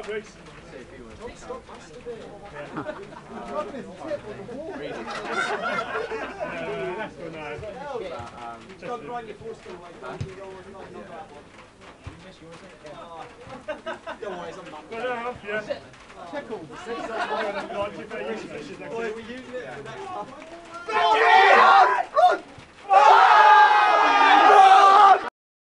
Briggs. Stop masturbating. That's good now. Don't grind your foreskin like that. Not that one. Don't worry, it's on that. Good enough, yeah. Tickle. Boy, we're using it for next time.